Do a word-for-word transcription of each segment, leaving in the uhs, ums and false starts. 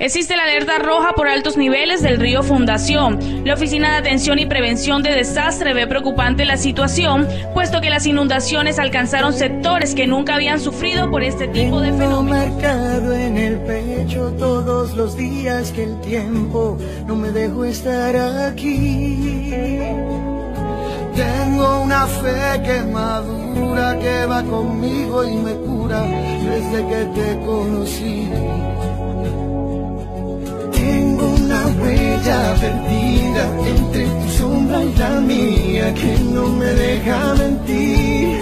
Existe la alerta roja por altos niveles del río Fundación. La Oficina de Atención y Prevención de Desastre ve preocupante la situación, puesto que las inundaciones alcanzaron sectores que nunca habían sufrido por este tipo de fenómenos. Marcado en el pecho todos los días que el tiempo no me dejó estar aquí. Tengo una fe que madura, que va conmigo y me cura desde que te conocí. Tengo una huella perdida entre tu sombra y la mía que no me deja mentir.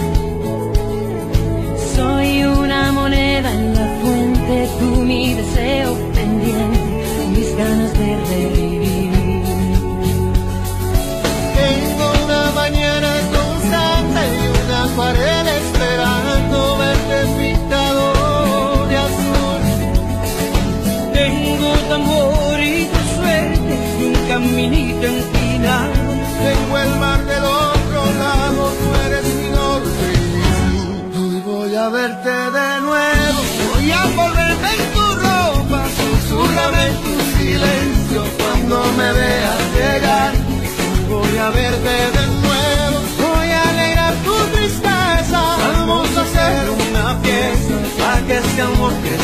Soy una moneda en la fuente, tú mi deseo pendiente, mis ganas de revivir. Tengo una mañana constante y una acuarela esperando verte pintado de azul. Tengo tu amor y tu suerte y un caminito empinado. Tengo el mar del otro lado, tú eres mi norte y hoy voy a verte de nuevo. Voy a volverme en tu ropa, susurrame en tu silencio cuando me veas llegar. Voy a verte de nuevo, voy a alegrar tu tristeza. Vamos a hacer una fiesta para que este amor que